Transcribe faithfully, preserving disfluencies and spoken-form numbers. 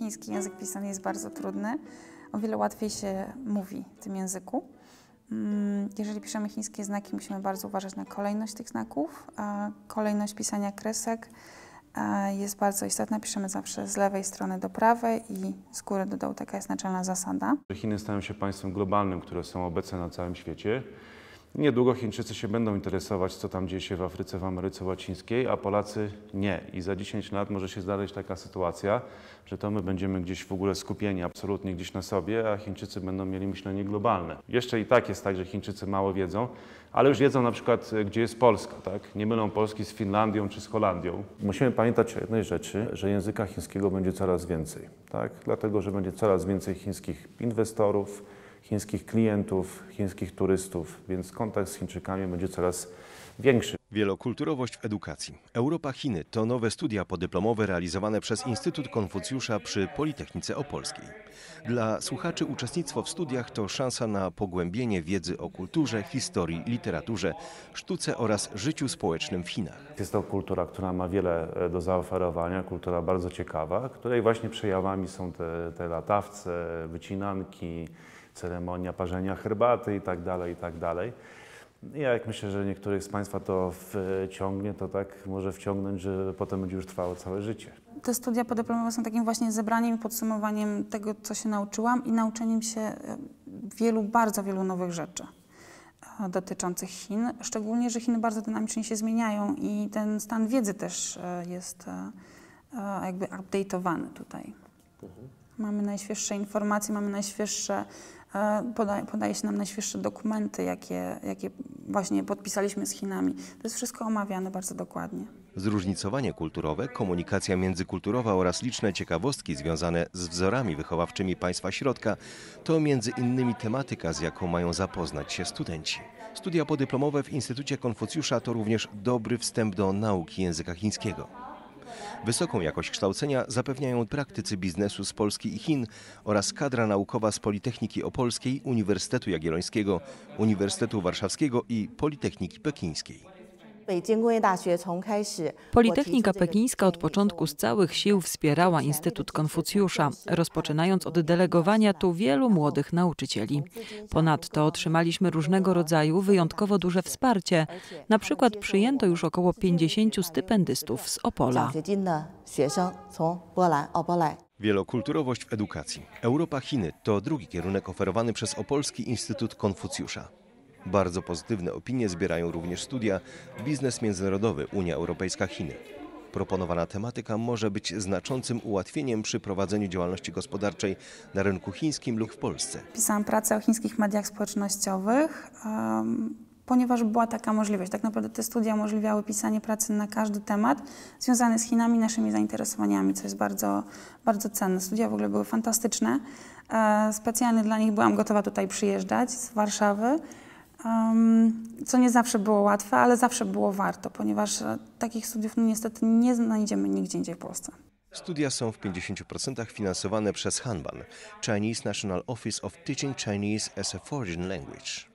chiński język pisany jest bardzo trudny. O wiele łatwiej się mówi w tym języku. Jeżeli piszemy chińskie znaki, musimy bardzo uważać na kolejność tych znaków. Kolejność pisania kresek jest bardzo istotna. Piszemy zawsze z lewej strony do prawej i z góry do dołu. Taka jest naczelna zasada. Chiny stają się państwem globalnym, które są obecne na całym świecie. Niedługo Chińczycy się będą interesować, co tam dzieje się w Afryce, w Ameryce Łacińskiej, a Polacy nie. I za dziesięć lat może się zdarzyć taka sytuacja, że to my będziemy gdzieś w ogóle skupieni absolutnie gdzieś na sobie, a Chińczycy będą mieli myślenie globalne. Jeszcze i tak jest tak, że Chińczycy mało wiedzą, ale już wiedzą na przykład, gdzie jest Polska, tak? Nie mylą Polski z Finlandią czy z Holandią. Musimy pamiętać o jednej rzeczy, że języka chińskiego będzie coraz więcej, tak? Dlatego, że będzie coraz więcej chińskich inwestorów, chińskich klientów, chińskich turystów, więc kontakt z Chińczykami będzie coraz większy. Wielokulturowość w edukacji. Europa-Chiny to nowe studia podyplomowe realizowane przez Instytut Konfucjusza przy Politechnice Opolskiej. Dla słuchaczy uczestnictwo w studiach to szansa na pogłębienie wiedzy o kulturze, historii, literaturze, sztuce oraz życiu społecznym w Chinach. Jest to kultura, która ma wiele do zaoferowania, kultura bardzo ciekawa, której właśnie przejawami są te, te latawce, wycinanki, ceremonia parzenia herbaty i tak dalej, i tak dalej. Ja jak myślę, że niektórych z Państwa to wciągnie, to tak może wciągnąć, że potem będzie już trwało całe życie. Te studia podyplomowe są takim właśnie zebraniem i podsumowaniem tego, co się nauczyłam i nauczeniem się wielu, bardzo wielu nowych rzeczy dotyczących Chin. Szczególnie, że Chiny bardzo dynamicznie się zmieniają i ten stan wiedzy też jest jakby update'owany tutaj. Mhm. Mamy najświeższe informacje, mamy najświeższe, podaje, podaje się nam najświeższe dokumenty, jakie, jakie właśnie podpisaliśmy z Chinami. To jest wszystko omawiane bardzo dokładnie. Zróżnicowanie kulturowe, komunikacja międzykulturowa oraz liczne ciekawostki związane z wzorami wychowawczymi państwa środka to między innymi tematyka, z jaką mają zapoznać się studenci. Studia podyplomowe w Instytucie Konfucjusza to również dobry wstęp do nauki języka chińskiego. Wysoką jakość kształcenia zapewniają praktycy biznesu z Polski i Chin oraz kadra naukowa z Politechniki Opolskiej, Uniwersytetu Jagiellońskiego, Uniwersytetu Warszawskiego i Politechniki Pekińskiej. Politechnika Pekińska od początku z całych sił wspierała Instytut Konfucjusza, rozpoczynając od delegowania tu wielu młodych nauczycieli. Ponadto otrzymaliśmy różnego rodzaju wyjątkowo duże wsparcie. Na przykład przyjęto już około pięćdziesięciu stypendystów z Opola. Wielokulturowość w edukacji. Europa-Chiny to drugi kierunek oferowany przez Opolski Instytut Konfucjusza. Bardzo pozytywne opinie zbierają również studia Biznes Międzynarodowy Unia Europejska-Chiny. Proponowana tematyka może być znaczącym ułatwieniem przy prowadzeniu działalności gospodarczej na rynku chińskim lub w Polsce. Pisałam pracę o chińskich mediach społecznościowych, um, ponieważ była taka możliwość. Tak naprawdę te studia umożliwiały pisanie pracy na każdy temat związany z Chinami, naszymi zainteresowaniami, co jest bardzo, bardzo cenne. Studia w ogóle były fantastyczne. E, specjalnie dla nich byłam gotowa tutaj przyjeżdżać z Warszawy. Um, co nie zawsze było łatwe, ale zawsze było warto, ponieważ takich studiów no, niestety nie znajdziemy nigdzie indziej w Polsce. Studia są w pięćdziesięciu procentach finansowane przez Hanban, Chinese National Office of Teaching Chinese as a Foreign Language.